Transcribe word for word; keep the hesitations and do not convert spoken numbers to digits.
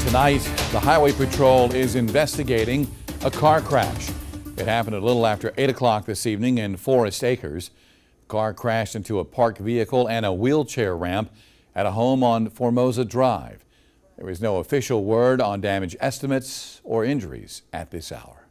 Tonight, the Highway Patrol is investigating a car crash. It happened a little after eight o'clock this evening in Forest Acres. The car crashed into a parked vehicle and a wheelchair ramp at a home on Formosa Drive. There is no official word on damage estimates or injuries at this hour.